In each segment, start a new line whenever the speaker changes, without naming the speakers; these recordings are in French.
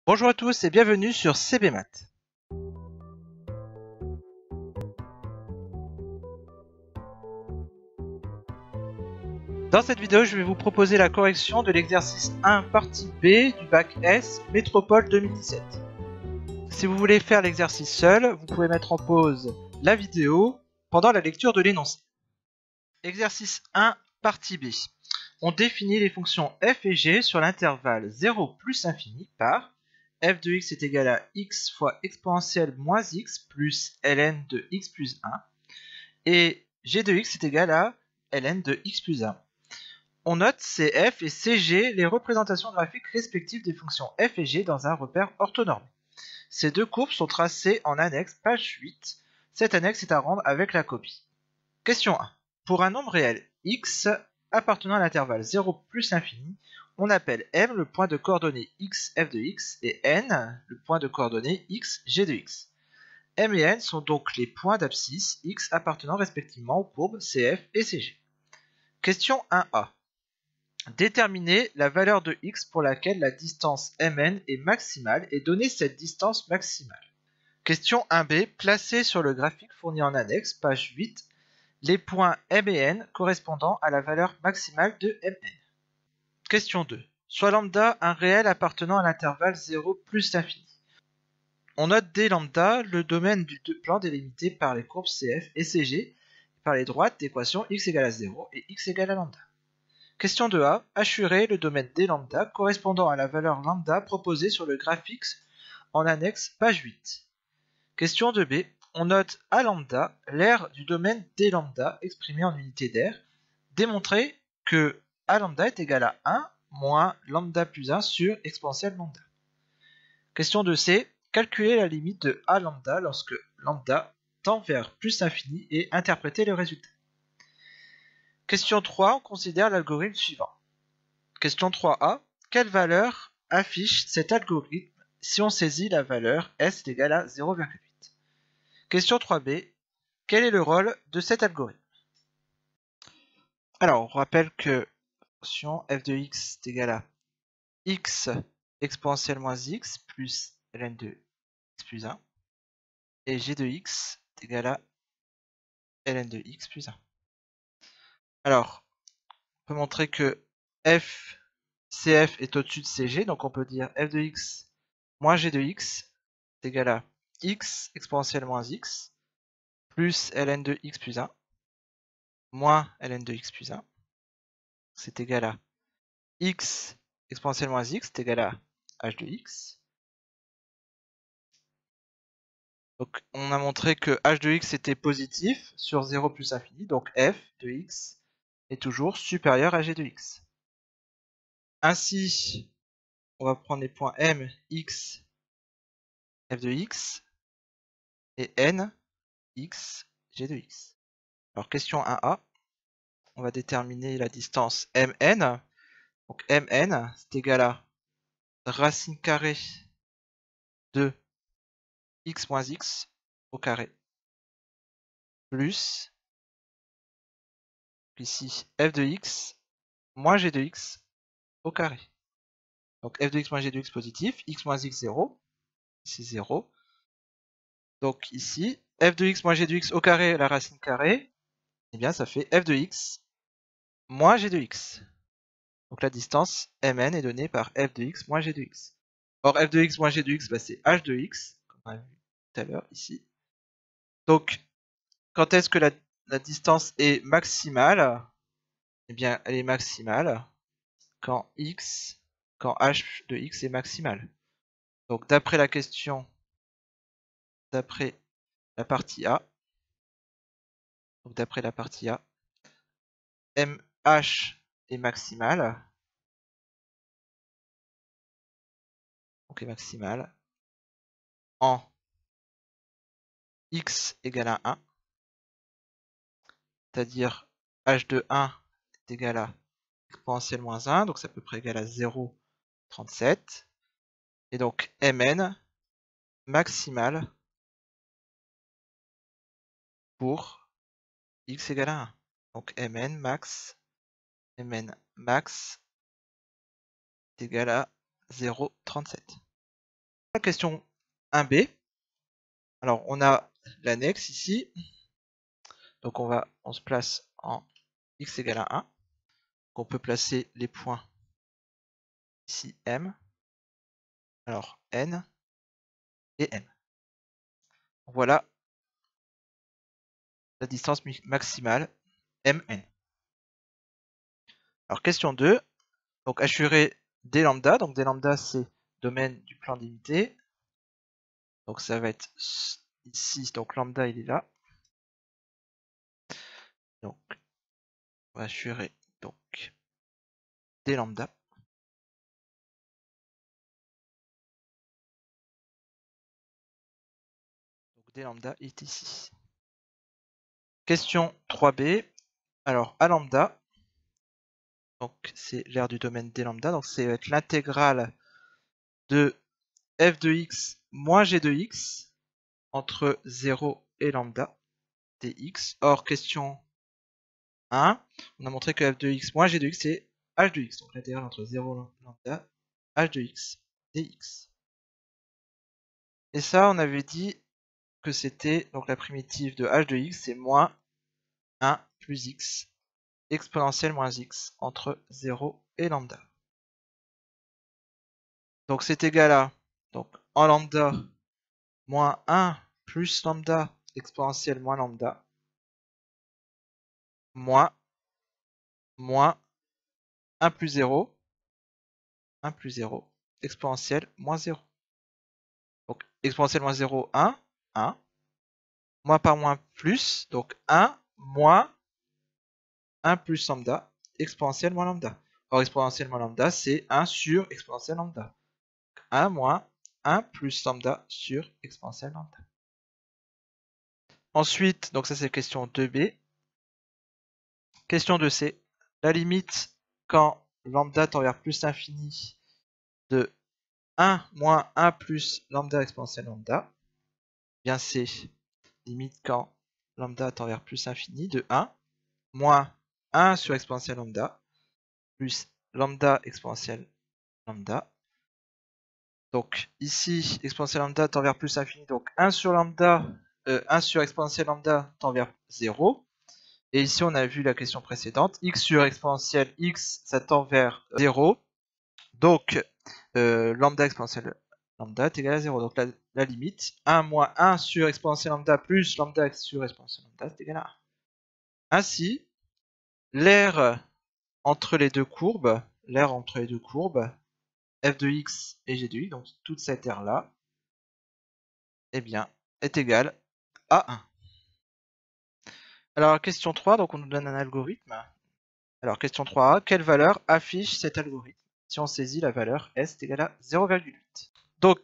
Bonjour à tous et bienvenue sur CBMath. Dans cette vidéo, je vais vous proposer la correction de l'exercice 1 partie B du bac S Métropole 2017. Si vous voulez faire l'exercice seul, vous pouvez mettre en pause la vidéo pendant la lecture de l'énoncé. Exercice 1 partie B. On définit les fonctions f et g sur l'intervalle 0 plus infini par f de x est égal à x fois exponentielle moins x plus ln de x plus 1 et g de x est égal à ln de x plus 1. On note CF et CG les représentations graphiques respectives des fonctions f et g dans un repère orthonormé. Ces deux courbes sont tracées en annexe, page 8. Cette annexe est à rendre avec la copie. Question 1. Pour un nombre réel x appartenant à l'intervalle 0 plus l'infini, on appelle m le point de coordonnées x f de x et n le point de coordonnées x g de x. M et n sont donc les points d'abscisse x appartenant respectivement aux courbes CF et CG. Question 1a. Déterminer la valeur de x pour laquelle la distance mn est maximale et donner cette distance maximale. Question 1b. Placez sur le graphique fourni en annexe, page 8, les points m et n correspondant à la valeur maximale de mn. Question 2. Soit lambda un réel appartenant à l'intervalle 0 plus l'infini. On note dès lambda le domaine du plan délimité par les courbes CF et CG par les droites d'équation x égale à 0 et x égale à lambda. Question 2a. Assurer le domaine d lambda correspondant à la valeur lambda proposée sur le graphique en annexe page 8. Question 2b. On note a lambda l'aire du domaine d lambda exprimé en unité d'aire. Démontrer que a lambda est égal à 1 moins lambda plus 1 sur exponentielle lambda. Question 2c. Calculer la limite de a lambda lorsque lambda tend vers plus l'infini et interpréter le résultat. Question 3, on considère l'algorithme suivant. Question 3a, quelle valeur affiche cet algorithme si on saisit la valeur s est égale à 0,8? Question 3b, quel est le rôle de cet algorithme? Alors, on rappelle que fonction f de x est égale à x exponentielle moins x plus ln de x plus 1 et g de x est égal à ln de x plus 1. Alors, on peut montrer que CF est au-dessus de CG, donc on peut dire f de x moins g de x est égal à x exponentielle moins x plus ln de x plus 1 moins ln de x plus 1. C'est égal à x exponentielle moins x est égal à h de x. Donc on a montré que h de x était positif sur 0 plus infini, donc f de x est toujours supérieur à g de x. Ainsi, on va prendre les points m, x, f de x et n, x, g de x. Alors question 1a, on va déterminer la distance mn. Donc mn, c'est égal à racine carrée de x moins x au carré plus ici f de x moins g de x au carré. Donc f de x moins g de x positif, x moins x 0, ici 0. Donc ici, f de x moins g de x au carré, la racine carrée, eh bien ça fait f de x moins g de x. Donc la distance mn est donnée par f de x moins g de x. Or f de x moins g de x, bah, c'est h de x, comme on a vu tout à l'heure ici. Donc quand est-ce que la distance est maximale? Eh bien elle est maximale quand h de x est maximal. Donc d'après la question, d'après la partie A, mh est maximal, donc est maximal en x égale à 1, c'est-à-dire h de 1 est égal à exponentielle moins 1, donc c'est à peu près égal à 0,37. Et donc mn maximal pour x égale à 1. Donc mn max est égal à 0,37. La question 1b. Alors, on a l'annexe ici. Donc, on se place en x égale à 1. Donc, on peut placer les points ici M. Alors, N et M. Voilà la distance maximale Mn. Alors, question 2. Donc, assurer d lambda. Donc, d lambda, c'est domaine du plan limité. Donc, ça va être ici. Donc, lambda, il est là. Donc, on va assurer donc d lambda. Donc, d lambda est ici. Question 3b. Alors, a lambda. Donc, c'est l'aire du domaine d lambda. Donc, c'est être l'intégrale de f de x moins g de x entre 0 et lambda dx. Or, question 1, on a montré que f de x moins g de x, c'est h de x. Donc, l'intégrale entre 0 et lambda, h de x dx. Et ça, on avait dit que c'était, donc la primitive de h de x, c'est moins 1 plus x exponentielle moins x entre 0 et lambda. Donc, c'est égal à, donc, en lambda, moins 1 plus lambda exponentielle moins lambda, moins 1 plus 0, 1 plus 0, exponentielle moins 0. Donc, exponentielle moins 0, 1, 1. Moins par moins plus, donc 1 moins 1 plus lambda, exponentielle moins lambda. Or, exponentielle moins lambda, c'est 1 sur exponentielle lambda. 1 moins 1 plus lambda sur exponentielle lambda. Ensuite, donc ça c'est question 2b. Question 2c. La limite quand lambda tend vers plus l'infini de 1 moins 1 plus lambda exponentielle lambda, bien c'est limite quand lambda tend vers plus l'infini de 1 moins 1 sur exponentielle lambda plus lambda exponentielle lambda. Donc ici, exponentielle lambda tend vers plus l'infini, donc 1 sur lambda, 1 sur exponentielle lambda tend vers 0. Et ici, on a vu la question précédente, x sur exponentielle x, ça tend vers 0. Donc, lambda exponentielle lambda est égal à 0. Donc la limite, 1 moins 1 sur exponentielle lambda plus lambda sur exponentielle lambda est égal à 1. Ainsi, l'aire entre les deux courbes, f de x et g de x, donc toute cette aire-là, eh bien, est égale à 1. Alors, question 3, donc on nous donne un algorithme. Alors, question 3a, quelle valeur affiche cet algorithme si on saisit la valeur s est égale à 0,8. Donc,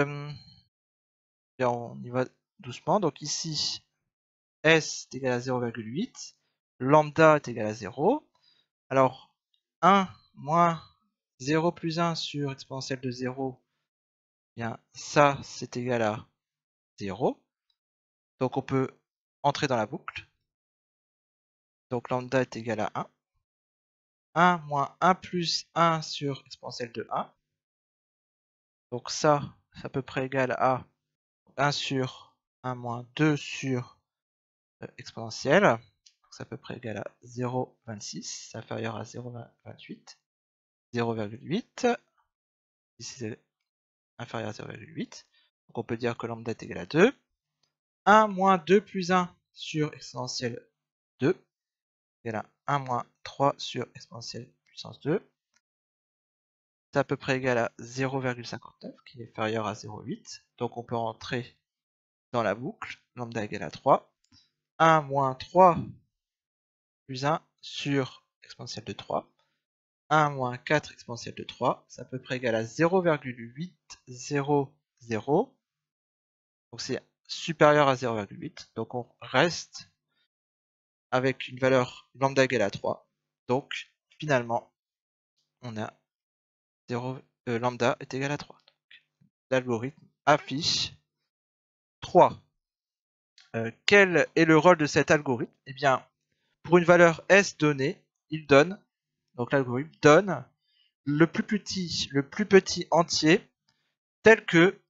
on y va doucement. Donc ici, s est égal à 0,8, lambda est égal à 0. Alors, 1 moins 0 plus 1 sur exponentielle de 0, eh bien ça c'est égal à 0. Donc on peut entrer dans la boucle. Donc lambda est égal à 1. 1 moins 1 plus 1 sur exponentielle de 1. Donc ça, c'est à peu près égal à 1 sur 1 moins 2 sur exponentielle. Donc c'est à peu près égal à 0,26, c'est inférieur à 0,28. 0,8. Ici c'est inférieur à 0,8. Donc on peut dire que lambda est égal à 2. 1 moins 2 plus 1 sur exponentielle 2 égale à 1 moins 3 sur exponentielle puissance 2. C'est à peu près égal à 0,59 qui est inférieur à 0,8. Donc on peut rentrer dans la boucle. Lambda égale à 3. 1 moins 3 plus 1 sur exponentielle de 3. 1 moins 4 exponentielle de 3. C'est à peu près égal à 0,800. Donc c'est supérieur à 0,8. Donc on reste avec une valeur lambda égale à 3. Donc finalement, on a lambda est égal à 3. L'algorithme affiche 3. Quel est le rôle de cet algorithme? Eh bien, pour une valeur s donnée, il donne, donc l'algorithme donne le plus petit entier tel que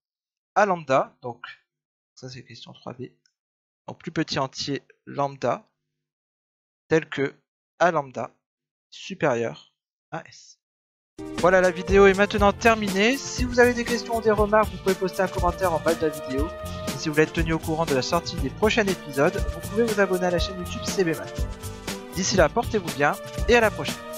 A lambda, donc ça c'est question 3b, en plus petit entier lambda, tel que A lambda supérieur à S. Voilà, la vidéo est maintenant terminée. Si vous avez des questions ou des remarques, vous pouvez poster un commentaire en bas de la vidéo. Et si vous voulez être tenu au courant de la sortie des prochains épisodes, vous pouvez vous abonner à la chaîne YouTube CBMath. D'ici là, portez-vous bien et à la prochaine.